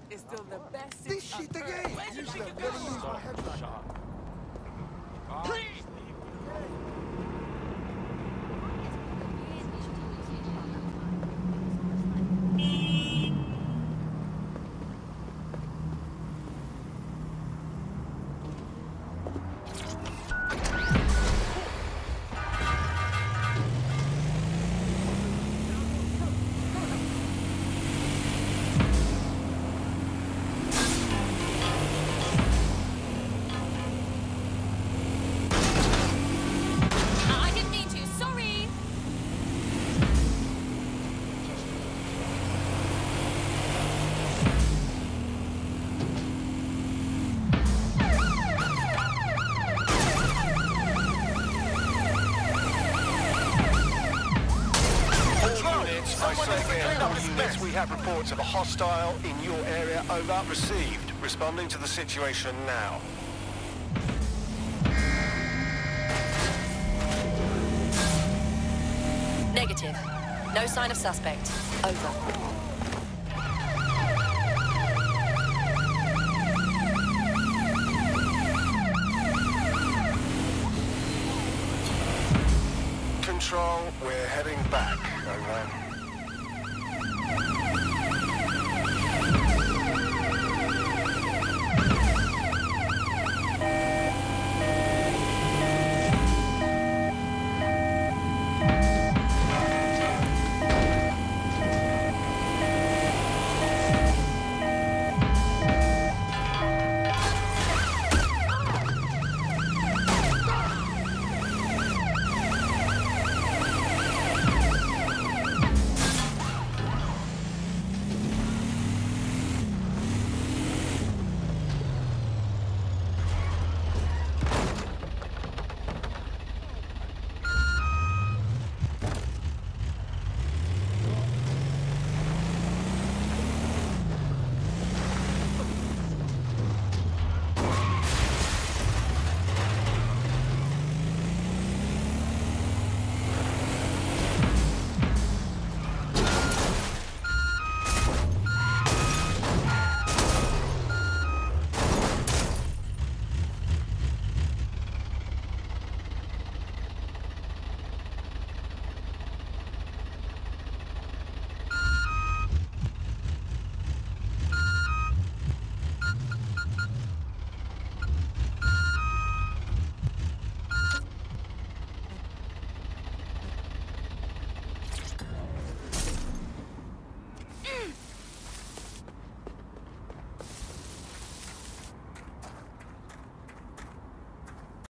is still the best. This shit again! Usually I'm gonna use my headlight. Please! We have reports of a hostile in your area. Over. Received. Responding to the situation now. Negative. No sign of suspect. Over. Control, we're heading back.